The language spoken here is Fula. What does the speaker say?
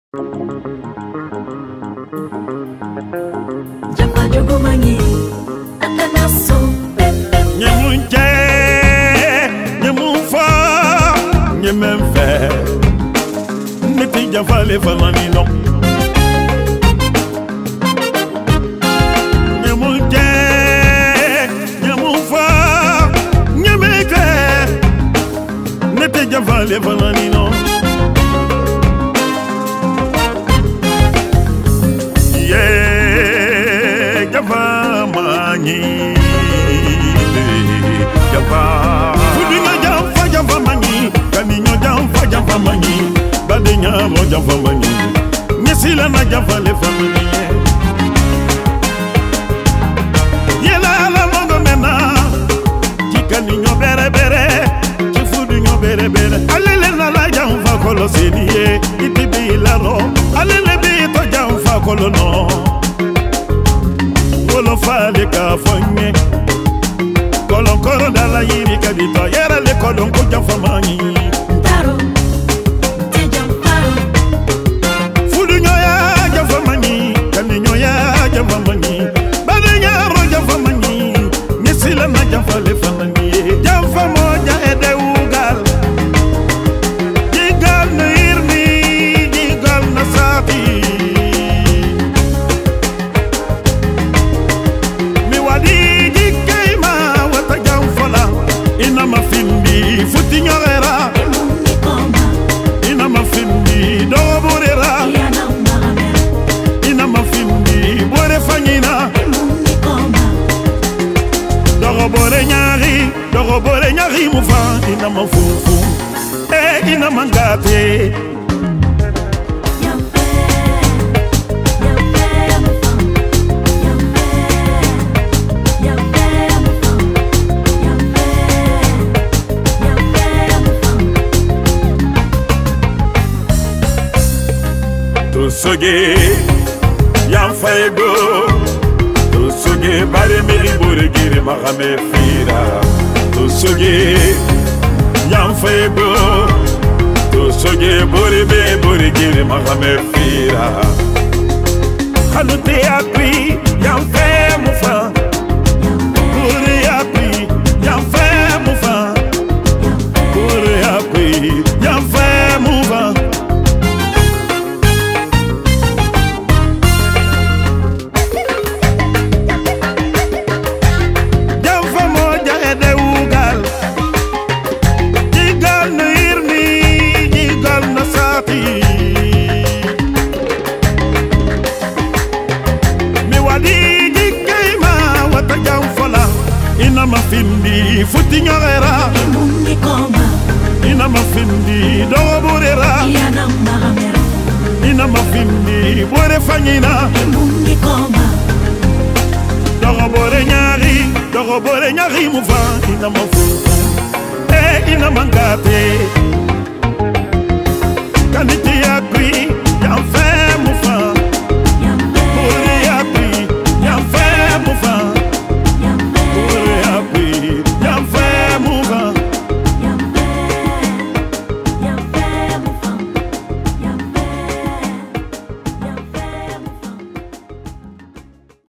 Japa jogomangi atanaso Nyemunje nyemunfa nyememfe Niti javale famani no Nyemunje nyemunfa nyemeke Niti javale famani no Java mani Java Fudinga jamfa Java mani Kaninyo jamfa Java mani Badenya mo Java mani Nisila na Java le famani Yela la mondo mena Jikaninyo bere bere Jifudinyo bere bere Alele na la jamfa kolo seniye Itibi la ro Alele bi to jamfa kolo no Kolo fale ka fonye Kolon koro dala yiri kabito Yera le kolon kuja famani Ntaro Tejam paro Fudu nyoya javamani Kani nyoya javamani Bade nyaro javamani Nisila na javale famani Java moja ede ugal Jigal na irni Jigal na sati Futi nyarera ina mafimbi doborera ina mafimbi bore fanyina dogobore nyari mufa ina mafufu ina mangate Soge yam faygo to soge bare meri bore gire magame fira to soge yam faygo to soge bore be bore gire magame fira halute akwi yam fe mufa bore akwi yam fe mufa bore akwi yam fe mufa Mafindi futi nyarera Mungi koma ina mafindi doborera Yana maramera ina mafindi bore fanyina Mungi koma dogobore nyari mufa ina mafufu ina mangate kaniti yakwi yamfe